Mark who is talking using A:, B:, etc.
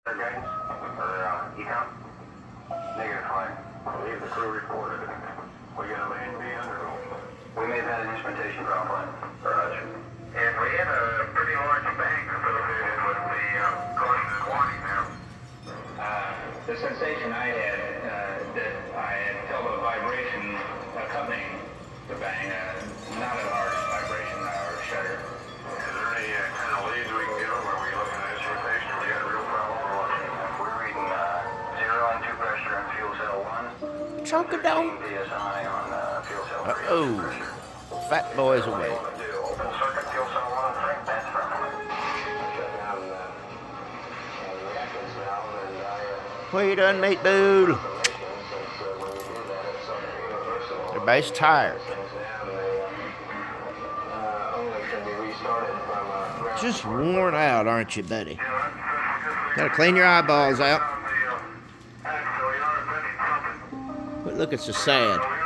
A: Guidance or econ? Negative flight. I believe the crew reported. We got a lane B under. We may have had an instrumentation drop line. Roger. And we had a pretty large bank associated with the collected quantity now. The sensation I had, that I had felt a vibration accompanying the bang, not a large vibration or shudder. Is there any kind of leads we can get them? Are we looking at instrumentation? We got a real problem or what? We're reading 0 on 2 pressure on fuel cell 1.
B: Choke it down.
A: PSI on fuel cell 3
B: Uh-oh.
A: pressure.
B: Fat boys away.
A: Open circuit fuel cell 1 and 3. That's from shut down the reactors now, and
B: What you done, mate, dude? Everybody's tired. Just worn out, aren't you, buddy? Gotta clean your eyeballs out. But look, it's so sad.